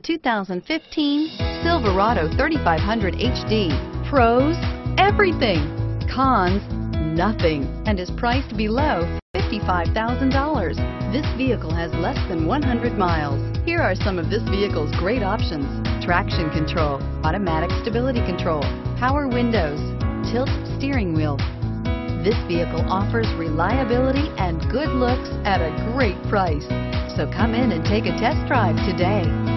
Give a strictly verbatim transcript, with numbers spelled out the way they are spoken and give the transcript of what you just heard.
two thousand fifteen Silverado thirty-five hundred H D. Pros, everything. Cons, nothing. And is priced below fifty-five thousand dollars. This vehicle has less than one hundred miles. Here are some of this vehicle's great options: traction control, automatic stability control, power windows, tilt steering wheel. This vehicle offers reliability and good looks at a great price. So come in and take a test drive today.